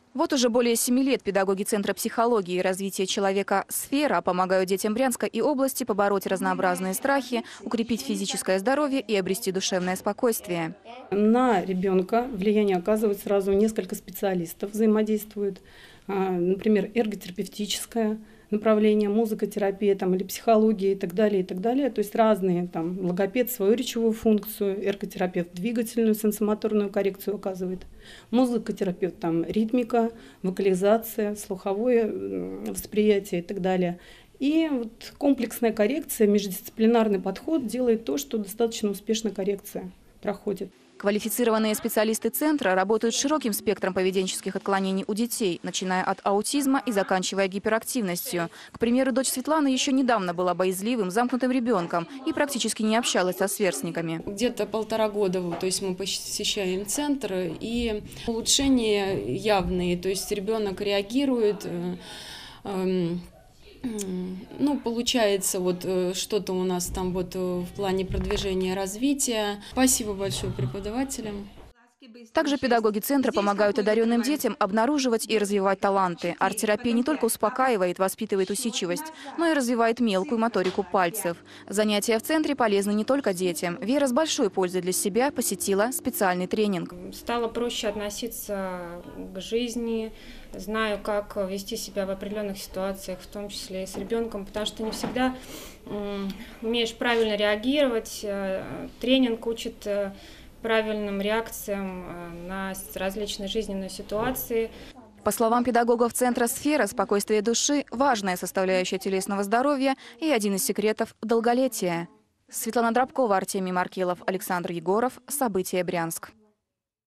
Вот уже более 7 лет педагоги Центра психологии и развития человека «Сфера» помогают детям Брянска и области побороть разнообразные страхи, укрепить физическое здоровье и обрести душевное спокойствие. На ребенка влияние оказывает сразу несколько специалистов, взаимодействуют. Например, эрготерапевтическое направление, музыкотерапия или психология и так далее, и так далее. То есть разные, логопед свою речевую функцию, эрготерапевт двигательную, сенсомоторную коррекцию оказывает, музыкотерапевт ритмика, вокализация, слуховое восприятие и так далее. И вот комплексная коррекция, междисциплинарный подход делает то, что достаточно успешно коррекция проходит. Квалифицированные специалисты Центра работают с широким спектром поведенческих отклонений у детей, начиная от аутизма и заканчивая гиперактивностью. К примеру, дочь Светланы еще недавно была боязливым, замкнутым ребенком и практически не общалась со сверстниками. Где-то 1,5 года, то есть мы посещаем Центр, и улучшения явные, то есть ребенок реагирует. Получается, что-то у нас в плане продвижения, развития. Спасибо большое преподавателям. Также педагоги Центра помогают одаренным детям обнаруживать и развивать таланты. Арт-терапия не только успокаивает, воспитывает усидчивость, но и развивает мелкую моторику пальцев. Занятия в Центре полезны не только детям. Вера с большой пользой для себя посетила специальный тренинг. Стало проще относиться к жизни, знаю, как вести себя в определенных ситуациях, в том числе и с ребенком, потому что не всегда умеешь правильно реагировать. Тренинг учит правильным реакциям на различные жизненные ситуации. По словам педагогов Центра «Сфера», спокойствие души – важная составляющая телесного здоровья и один из секретов долголетия. Светлана Дробкова, Артемий Маркелов, Александр Егоров. События Брянск.